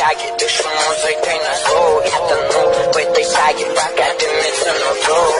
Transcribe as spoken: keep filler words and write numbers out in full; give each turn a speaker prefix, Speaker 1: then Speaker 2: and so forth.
Speaker 1: шаге, дышу музыкой на зло. Я тону в этой саге, пока дымится нутро.